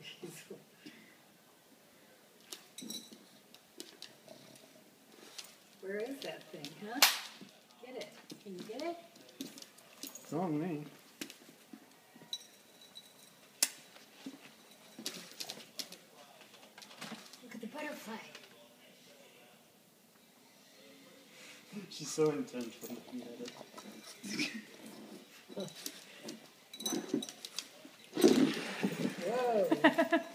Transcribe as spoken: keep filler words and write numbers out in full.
Where is that thing, huh? Get it. Can you get it? It's on me. Look at the butterfly. She's so intent on looking at it. Whoa.